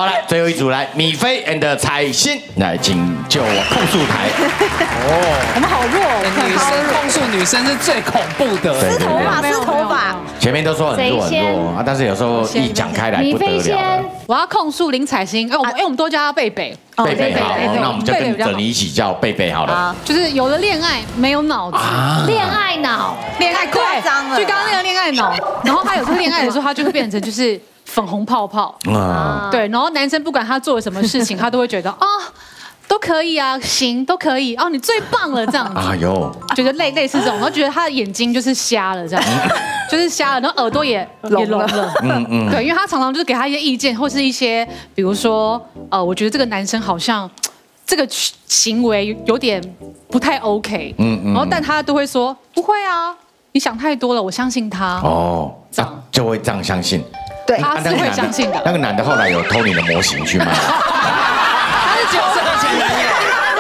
好来，最后一组来，米菲 and 彩欣，来请就我控诉台。 我们好弱， 女生控诉女生是最恐怖的， 撕头发，撕头发。 前面都说很弱很弱啊，但是有时候一讲开来不得了了。 我要控诉林彩欣，我们都叫她贝贝。 贝贝好，那我们就跟着你一起叫贝贝好了。 就是有了恋爱没有脑子， 恋爱脑， 恋爱夸张了。 就刚刚那个恋爱脑，然后他有时候恋爱的时候，他就会变成就是粉红泡泡。对，然后男生不管他做了什么事情，他都会觉得啊。都可以啊，行，都可以哦，你最棒了这样子。哎呦，觉得类似这种，然后觉得他的眼睛就是瞎了这样，就是瞎了，然后耳朵也聋了。对，因为他常常就是给他一些意见，或是一些，比如说，我觉得这个男生好像这个行为有点不太 OK。然后但他都会说不会啊，你想太多了，我相信他。哦， 这样就会这样相信。 对，他是会相信的。 那个男的后来有偷你的模型去卖。 这个前男友，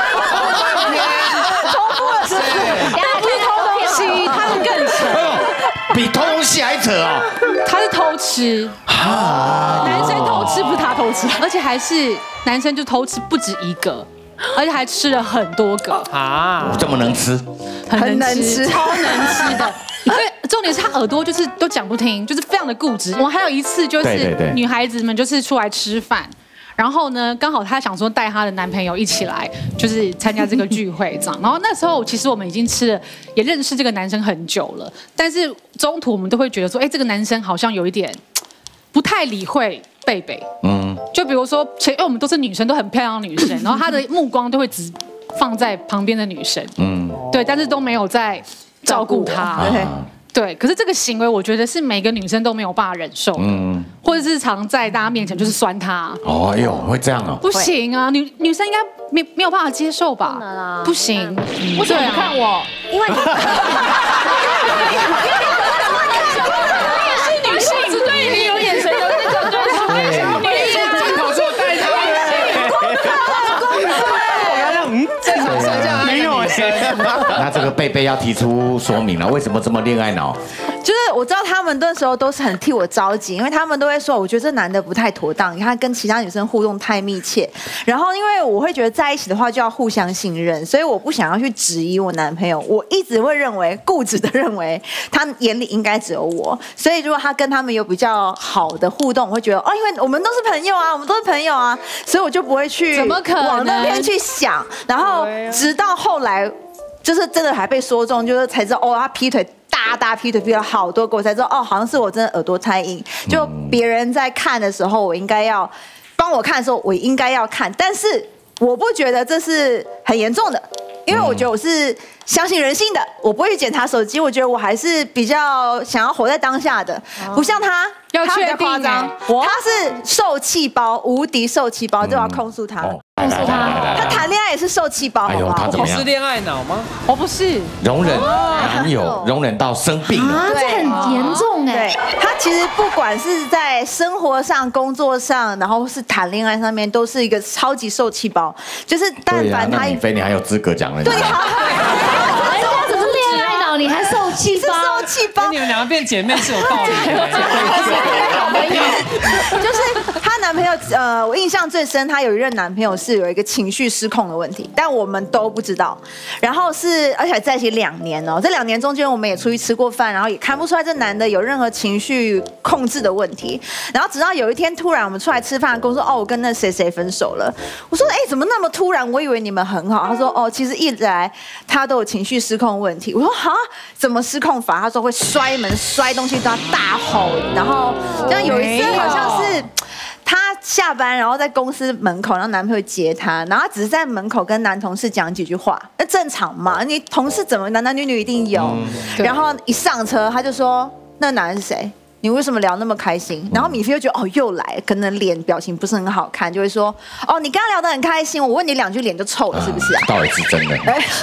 重复了是不是？他不是偷东西，他是更扯， 比偷东西还扯哦。 他是偷吃，男生偷吃不是他偷吃，而且还是男生就偷吃不止一个，而且还吃了很多个啊！这么能吃， 很能吃，超能吃的。所以重点是他耳朵就是都讲不听，就是非常的固执。我还有一次就是女孩子们就是出来吃饭。然后呢，刚好她想说带她的男朋友一起来，就是参加这个聚会这样。然后那时候其实我们已经吃了，也认识这个男生很久了，但是中途我们都会觉得说，哎，这个男生好像有一点不太理会贝贝。就比如说，因为我们都是女生，都很漂亮的女生，然后他的目光都会只放在旁边的女生。对，但是都没有在照顾她。对，可是这个行为，我觉得是每个女生都没有办法忍受的，或者是常在大家面前就是酸她。哦，哎呦，会这样哦？不行啊，女生应该没有办法接受吧？不行，为什么你看我？因为你是女性，只对你有眼神有那种对女性镜头说带她。 正常社交没有那这个贝贝要提出说明了，为什么这么恋爱脑？ 就是我知道他们那时候都是很替我着急，因为他们都会说，我觉得这男的不太妥当，他跟其他女生互动太密切。然后因为我会觉得在一起的话就要互相信任，所以我不想要去质疑我男朋友。我一直会认为，固执的认为他眼里应该只有我。所以如果他跟他们有比较好的互动，我会觉得哦，因为我们都是朋友啊，我们都是朋友啊，所以我就不会去往那边去想。然后直到后来。就是真的还被说中，就是才知道哦，他劈腿大劈腿劈了好多个，我才知道哦，好像是我真的耳朵太硬。就别人在看的时候，我应该要帮我看的时候，我应该要看，但是我不觉得这是很严重的，因为我觉得我是相信人性的，我不会去检查手机，我觉得我还是比较想要活在当下的，不像他。 要确定， 他是受气包，无敌受气包，就要控诉他。控诉他，他谈恋爱也是受气包，好不好？ 你是恋爱脑吗？ 我不是， 容忍男友，容忍到生病了， 这很严重哎。 对，他其实不管是在生活上、工作上，然后是谈恋爱上面，都是一个超级受气包。就是但凡他， 你非你还有资格讲了。 对，好， 人家只是恋爱脑，你还受气包？ 受气包， 你们两个变姐妹是有道理的。 就是她男朋友，我印象最深，她有一任男朋友是有一个情绪失控的问题，但我们都不知道。然后而且在一起2年哦，这2年中间我们也出去吃过饭，然后也看不出来这男的有任何情绪控制的问题。然后直到有一天突然我们出来吃饭，跟我说哦，我跟那谁谁分手了。我说哎，怎么那么突然？我以为你们很好。他说哦，其实一直来他都有情绪失控问题。我说哈，怎么失控法？他说会摔门、摔东西都要大吼，然后像有一次好像是。她下班，然后在公司门口，然后男朋友接她，然后她只是在门口跟男同事讲几句话，那正常嘛？你同事怎么男男女女一定有？然后一上车，她就说：“那男人是谁？你为什么聊那么开心？”然后米菲就觉得哦又来，可能脸表情不是很好看，就会说：“哦，你刚刚聊得很开心，我问你2句脸就臭了，是不是啊？” 到底是真的。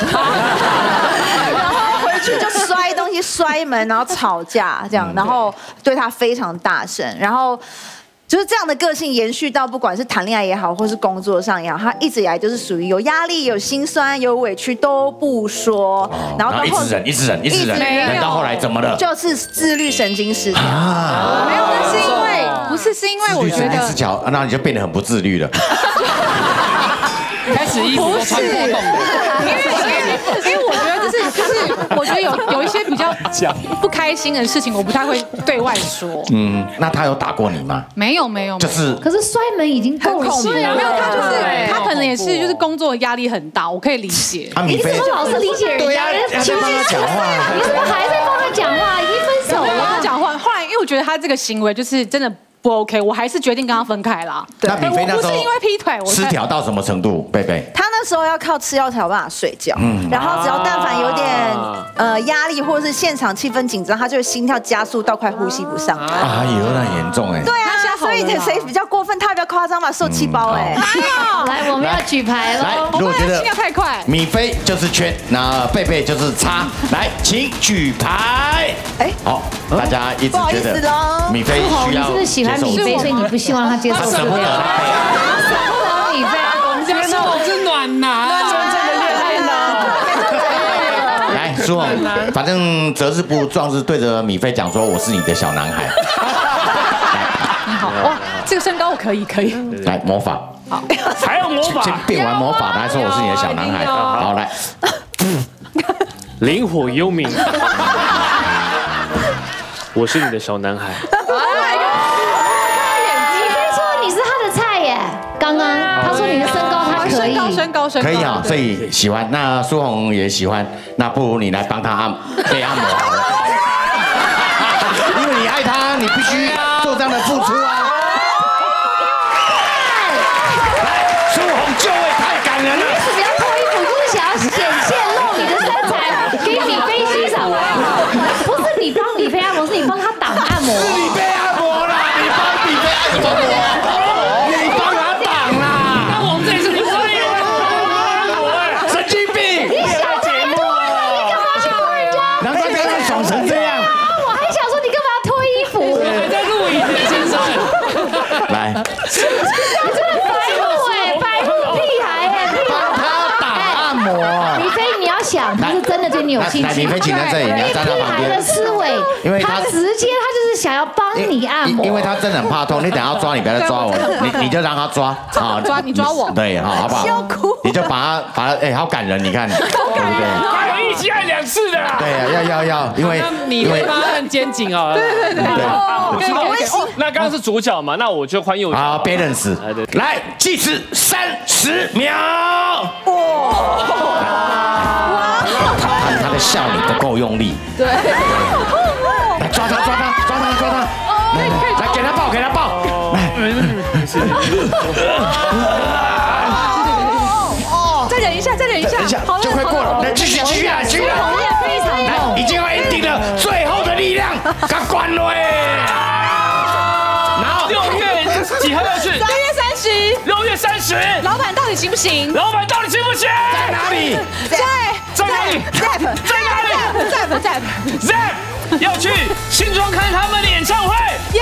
然后回去就摔东西、摔门，然后吵架这样，然后对他非常大声，然后。就是这样的个性延续到不管是谈恋爱也好，或是工作上也好，他一直以来就是属于有压力、有心酸、有委屈都不说，然后一直忍，到后来怎么了？ 就是自律神经失调。 没有，那是因为不是，是因为我觉得失脚，那你就变得很不自律了。 开始衣服都穿破洞的。 因为我觉得就是我觉得有一些比较不开心的事情，我不太会对外说。 那他有打过你吗？ 没有， 就是。 可是摔门已经够恐怖了。 没有，他可能也是就是工作压力很大，我可以理解。 你怎么老是理解人家？ 对呀，情绪讲话， 你怎么还在帮他讲话？已经分手了。 他讲话，后来因为我觉得他这个行为就是真的不 OK， 我还是决定跟他分开啦。 那米菲那时候不是因为劈腿，我失调到什么程度？贝贝， 他那时候要靠吃药才有办法睡觉，然后只要但凡有点压力或者是现场气氛紧张，他就会心跳加速到快呼吸不上。 啊，有点严重哎。 对啊，所以谁比较过分？他比较夸张吧，受气包哎。 来，我们要举牌了。 来，如果觉得心跳太快， 米菲就是圈，那贝贝就是叉。来，请举牌。哎，好，大家一直觉得米菲需要。 你是不是喜欢米菲，所以你不希望他接受？ 他舍不得啦。 舍不得米菲， 我们家苏红是暖男，真正的恋爱脑。 来，苏红，反正择日不如撞日，对着米菲讲说：“我是你的小男孩。” 你好，哇，这个身高我可以。 来，魔法。 好， 还有魔法。 先变完魔法，来说我是你的小男孩。好，来。 灵火幽冥。我是你的小男孩。 米菲说你是他的菜耶，刚刚他说你的身高他可以， 身高可以啊，所以喜欢。那苏红也喜欢，那不如你来帮他被按摩好了，因为你爱他，你必须做这样的付出啊。来，苏红就位太感人了。 你为什么要脱衣服？就是想要显露你的身材给米菲欣赏吗？不是你帮米菲按摩，是你帮他挡按摩。 是你被按摩啦，你帮米菲按什么摩？你帮他挡啦。 那我们这里是不是神经病！ 你想节目你干嘛去帮人家？ 难怪刚刚爽成这样。 我还想说你干嘛脱衣服？ 还在录影呢，先生？ 来， 你真的白目哎，白目屁孩哎， 帮他挡按摩。 米菲，你要想，他是真的对你有兴趣。 来，米菲请在这里，你要站在旁边。 屁孩的思维， 因为他直接他就是想要帮你按摩， 因为他真的很怕痛，你等下要抓你，不要再抓我，你就让他抓，好， 你抓我， 对，好不好？你就把他，哎，好感人，你看，对不对？ 还有一起按2次的啦。 对呀，要，因为你会帮他按肩颈哦。 对， 那刚刚是主角嘛，那我就换右脚。 好 ，balance，来计时30秒。哇！他在笑你不够用力。对。来抓他！来给他抱！来。 再忍一下， 就快过了，来继续啊！来，已经要 ending 了，最后的力量，赶快关了然后 6月几号要去 3月30。 6月30。 老板到底行不行？ 老板到底行不行？ 在哪里？ 在哪里 ？Zap 要去新庄看他们的演唱会。 耶！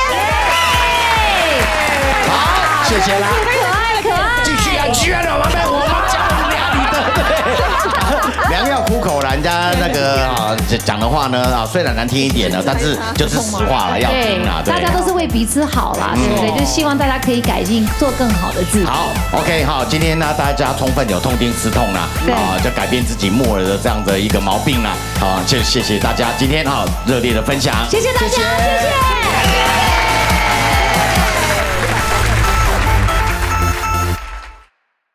好，谢谢啦。 可爱。 继续啊！我们教你的，对。良药苦口啦，人家那个讲的话呢虽然难听一点呢，但是就是实话了，要听啦。 大家都是为彼此好啦，对不对？就希望大家可以改进，做更好的自己。 好 ，OK， 好，今天呢，大家充分有痛定思痛啦，就改变自己木耳的这样的一个毛病啦。好，就谢谢大家今天热烈的分享， 谢谢大家，谢谢。